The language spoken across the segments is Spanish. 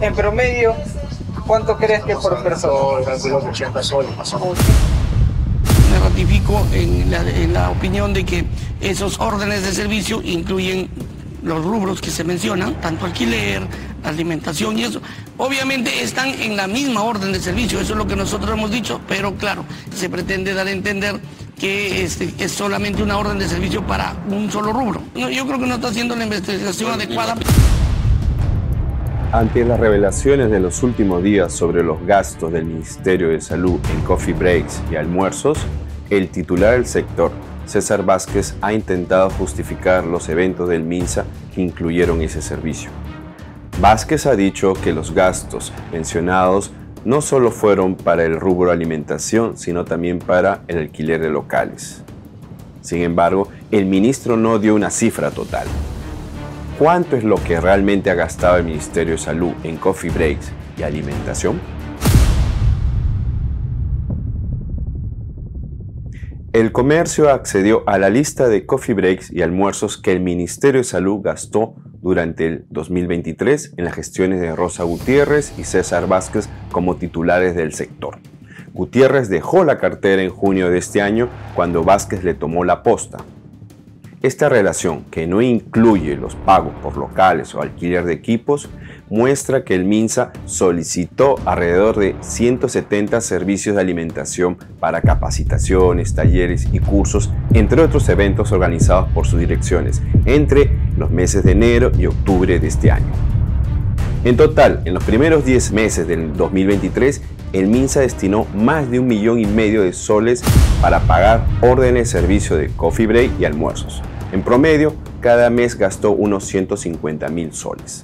En promedio, ¿cuánto crees que por persona? Calculo 80 soles más o menos. Me ratifico en la opinión de que esos órdenes de servicio incluyen los rubros que se mencionan, tanto alquiler, alimentación y eso. Obviamente están en la misma orden de servicio, eso es lo que nosotros hemos dicho, pero claro, se pretende dar a entender que es solamente una orden de servicio para un solo rubro. No, yo creo que no está haciendo la investigación adecuada. Ante las revelaciones de los últimos días sobre los gastos del Ministerio de Salud en coffee breaks y almuerzos, el titular del sector, César Vázquez, ha intentado justificar los eventos del MINSA que incluyeron ese servicio. Vázquez ha dicho que los gastos mencionados no solo fueron para el rubro alimentación, sino también para el alquiler de locales. Sin embargo, el ministro no dio una cifra total. ¿Cuánto es lo que realmente ha gastado el Ministerio de Salud en coffee breaks y alimentación? El comercio accedió a la lista de coffee breaks y almuerzos que el Ministerio de Salud gastó durante el 2023 en las gestiones de Rosa Gutiérrez y César Vázquez como titulares del sector. Gutiérrez dejó la cartera en junio de este año cuando Vázquez le tomó la posta. Esta relación, que no incluye los pagos por locales o alquiler de equipos, muestra que el MINSA solicitó alrededor de 170 servicios de alimentación para capacitaciones, talleres y cursos, entre otros eventos organizados por sus direcciones, entre los meses de enero y octubre de este año. En total, en los primeros 10 meses del 2023, el MINSA destinó más de 1,5 millones de soles para pagar órdenes de servicio de coffee break y almuerzos. En promedio, cada mes gastó unos 150.000 soles.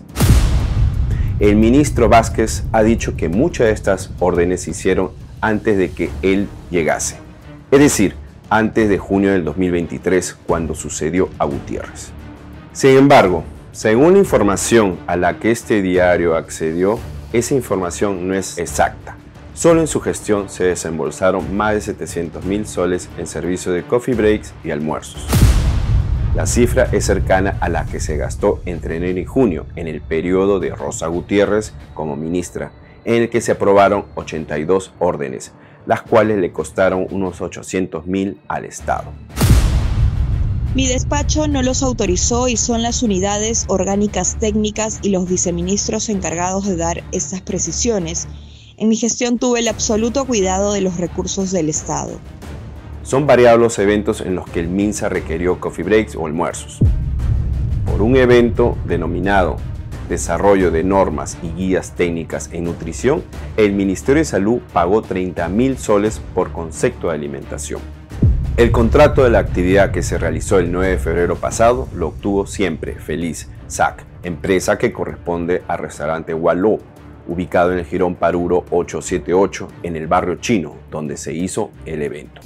El ministro Vázquez ha dicho que muchas de estas órdenes se hicieron antes de que él llegase, es decir, antes de junio del 2023, cuando sucedió a Gutiérrez. Sin embargo, según la información a la que este diario accedió, esa información no es exacta. Solo en su gestión se desembolsaron más de 700.000 soles en servicios de coffee breaks y almuerzos. La cifra es cercana a la que se gastó entre enero y junio en el periodo de Rosa Gutiérrez como ministra, en el que se aprobaron 82 órdenes, las cuales le costaron unos 800.000 al Estado. Mi despacho no los autorizó y son las unidades orgánicas técnicas y los viceministros encargados de dar estas precisiones. En mi gestión tuve el absoluto cuidado de los recursos del Estado. Son variados los eventos en los que el MINSA requirió coffee breaks o almuerzos. Por un evento denominado Desarrollo de Normas y Guías Técnicas en Nutrición, el Ministerio de Salud pagó 30.000 soles por concepto de alimentación. El contrato de la actividad que se realizó el 9 de febrero pasado lo obtuvo Siempre Feliz SAC, empresa que corresponde al restaurante Waló, ubicado en el Jirón Paruro 878 en el barrio chino, donde se hizo el evento.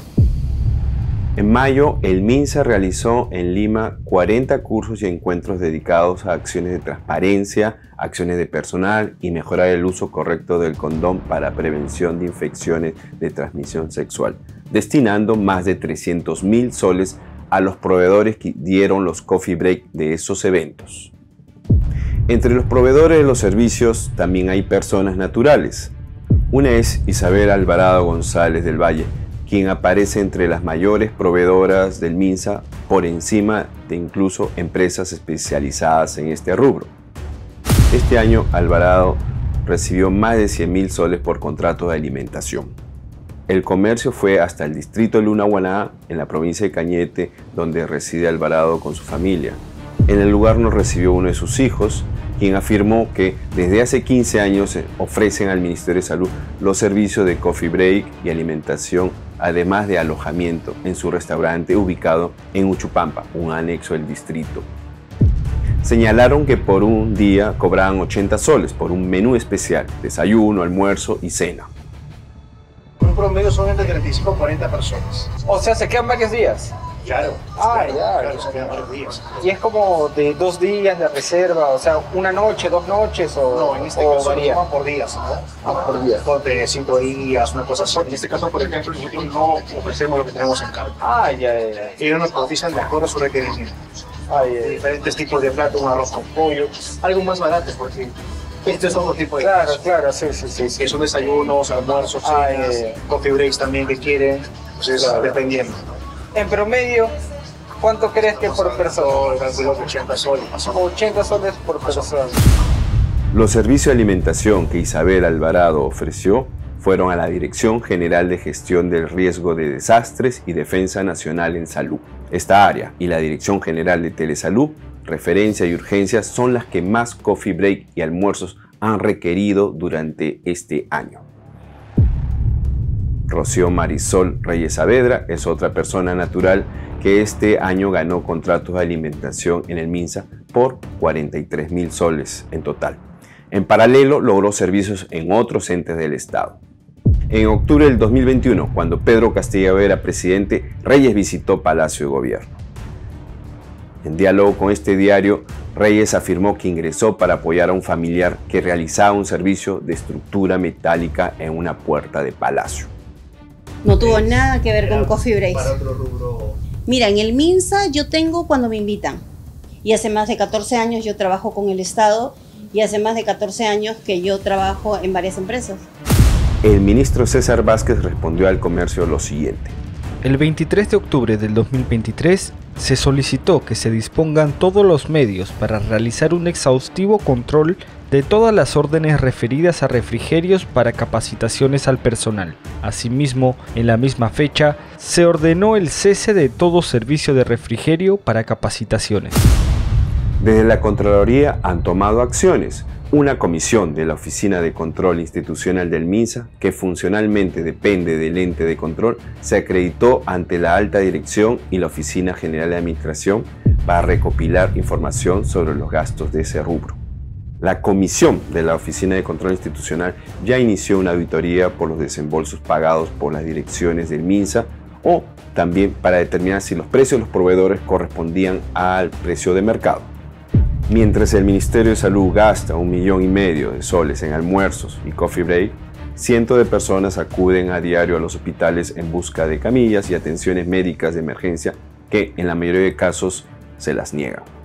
En mayo, el MINSA realizó en Lima 40 cursos y encuentros dedicados a acciones de transparencia, acciones de personal y mejorar el uso correcto del condón para prevención de infecciones de transmisión sexual, destinando más de 300.000 soles a los proveedores que dieron los coffee break de esos eventos. Entre los proveedores de los servicios también hay personas naturales. Una es Isabel Alvarado González del Valle, quien aparece entre las mayores proveedoras del MINSA por encima de incluso empresas especializadas en este rubro. Este año Alvarado recibió más de 100.000 soles por contrato de alimentación. El comercio fue hasta el distrito de Lunahuaná, en la provincia de Cañete, donde reside Alvarado con su familia. En el lugar nos recibió uno de sus hijos, quien afirmó que desde hace 15 años ofrecen al Ministerio de Salud los servicios de coffee break y alimentación, además de alojamiento en su restaurante ubicado en Uchupampa, un anexo del distrito. Señalaron que por un día cobraban 80 soles por un menú especial, desayuno, almuerzo y cena. Un promedio son entre 35 a 40 personas. O sea, se quedan varios días. Claro. Claro, se quedan varios días. Y es como de 2 días de reserva, o sea, una noche, 2 noches o No, en este caso varía. van por días, ¿no? Por día. Por 5 días, una cosa así. En este caso, por ejemplo, nosotros no ofrecemos lo que tenemos en carta. Ya. Ellos nos cotizan de acuerdo a su requerimiento. Ya. Diferentes tipos de platos, un arroz con pollo, algo más barato porque Este es otro tipo de Claro, ingreso. claro, sí. Si son desayunos, almuerzos, cenas, coffee breaks también que quieren, pues es dependiendo. En promedio, ¿cuánto crees que por persona? Calculo que 80 soles. Más o menos. 80 soles por persona. Los servicios de alimentación que Isabel Alvarado ofreció fueron a la Dirección General de Gestión del Riesgo de Desastres y Defensa Nacional en Salud. Esta área y la Dirección General de Telesalud, Referencia y Urgencias son las que más coffee break y almuerzos han requerido durante este año. Rocío Marisol Reyes Saavedra es otra persona natural que este año ganó contratos de alimentación en el MINSA por 43.000 soles en total. En paralelo, logró servicios en otros entes del Estado. En octubre del 2021, cuando Pedro Castillo era presidente, Reyes visitó Palacio de Gobierno. En diálogo con este diario, Reyes afirmó que ingresó para apoyar a un familiar que realizaba un servicio de estructura metálica en una puerta de palacio. No tuvo nada que ver con coffee breaks. Para otro rubro. Mira, en el MINSA yo tengo cuando me invitan. Y hace más de 14 años yo trabajo con el Estado y hace más de 14 años que yo trabajo en varias empresas. El ministro César Vázquez respondió al Comercio lo siguiente. El 23 de octubre del 2023 se solicitó que se dispongan todos los medios para realizar un exhaustivo control de todas las órdenes referidas a refrigerios para capacitaciones al personal. Asimismo, en la misma fecha, se ordenó el cese de todo servicio de refrigerio para capacitaciones. Desde la Contraloría han tomado acciones. Una comisión de la Oficina de Control Institucional del MINSA, que funcionalmente depende del ente de control, se acreditó ante la Alta Dirección y la Oficina General de Administración para recopilar información sobre los gastos de ese rubro. La comisión de la Oficina de Control Institucional ya inició una auditoría por los desembolsos pagados por las direcciones del MINSA o también para determinar si los precios de los proveedores correspondían al precio de mercado. Mientras el Ministerio de Salud gasta 1,5 millones de soles en almuerzos y coffee break, cientos de personas acuden a diario a los hospitales en busca de camillas y atenciones médicas de emergencia que en la mayoría de casos se las niegan.